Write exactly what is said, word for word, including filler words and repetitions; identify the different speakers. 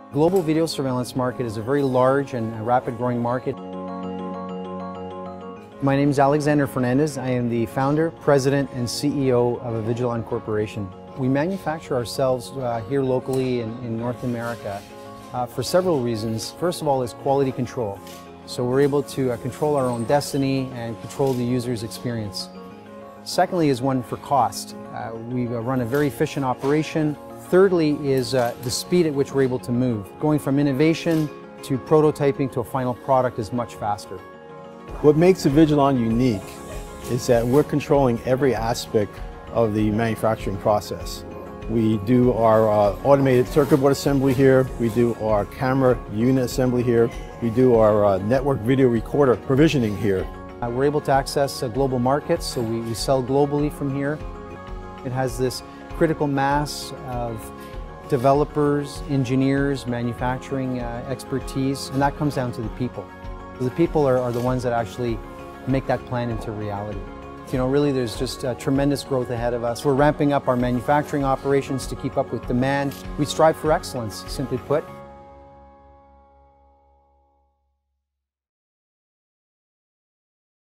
Speaker 1: Global video surveillance market is a very large and rapid growing market. My name is Alexander Fernandez. I am the founder, president, and C E O of Avigilon Corporation. We manufacture ourselves uh, here locally in, in North America uh, for several reasons. First of all is quality control. So we're able to uh, control our own destiny and control the user's experience. Secondly is one for cost. Uh, we uh, run a very efficient operation. Thirdly is uh, the speed at which we're able to move. Going from innovation to prototyping to a final product is much faster.
Speaker 2: What makes Avigilon unique is that we're controlling every aspect of the manufacturing process. We do our uh, automated circuit board assembly here, we do our camera unit assembly here, we do our uh, network video recorder provisioning here.
Speaker 1: Uh, we're able to access uh, global markets, so we, we sell globally from here. It has this critical mass of developers, engineers, manufacturing uh, expertise, and that comes down to the people. The people are, are the ones that actually make that plan into reality. You know, really there's just uh, tremendous growth ahead of us. We're ramping up our manufacturing operations to keep up with demand. We strive for excellence, simply put.